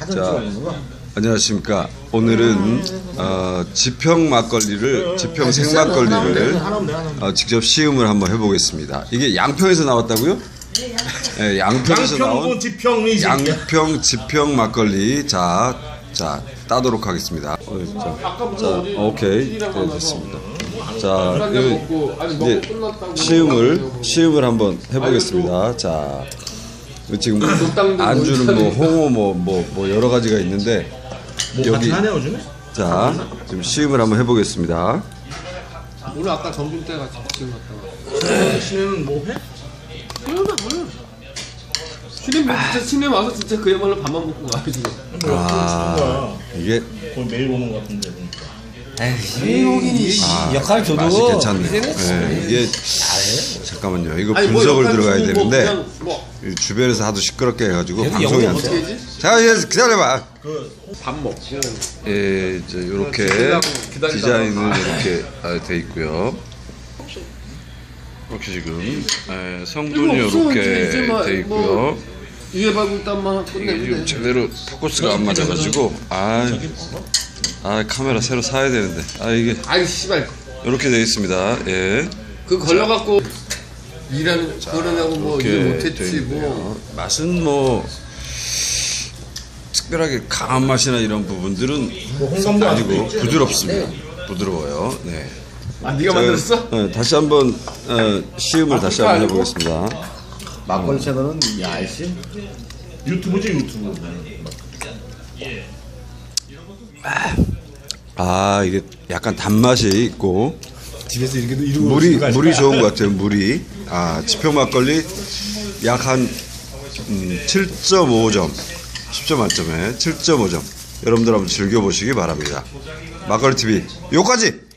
자, 안녕하십니까. 오늘은 지평 막걸리를, 지평 생막걸리를 직접 시음을 한번 해보겠습니다. 이게 양평에서 나왔다고요? 네, 양평에서 나온 양평 지평 막걸리. 자, 따도록 하겠습니다. 자, 오케이. 네, 됐습니다. 자, 이제 시음을 한번 해보겠습니다. 자, 지금 안주는 뭐 홍어 뭐 여러 가지가 있는데 여기 자 지금 시음을 한번 해보겠습니다. 오늘 아까 점심 때 같이 시음 갔다가 시내는 뭐 해? 시내 와서 진짜 그야말로 밥만 먹고 가야지. 이게 거의 매일 오는 것 같은데. 형이 역할 줘도 맛이 괜찮네요. 네, 이게 잠깐만요. 이거 분석을 들어가야 되는데 주변에서 하도 시끄럽게 해가지고 방송이 안 돼. 자, 기다려봐. 밥 먹고 예, 이제 이렇게 디자인은 이렇게 돼 있고요. 이렇게 지금 성분이 이렇게 돼 있고요. 위에 발굴단만 끝내면 제대로 포커스가 안 맞아가지고 카메라 새로 사야 되는데 이게 아이 씨발 이렇게 되어 있습니다. 예. 그거 걸러갖고 일하는 그러냐고 뭐 일 못했지 뭐. 맛은 뭐 특별하게 강한 맛이나 이런 부분들은 아니고 부드럽습니다. 부드러워요. 네. 네가 만들었어? 네, 다시 한번 시음을 다시 한번 해보겠습니다. 막걸리 채널은 야이씨 유튜브지 유튜브. 이게 약간 단맛이 있고 집에서 이렇게 물이 좋은 것 같아요. 물이 지평 막걸리 약 한 7.5점 10점 만점에 7.5점 여러분들 한번 즐겨보시기 바랍니다. 막걸리 TV 요까지.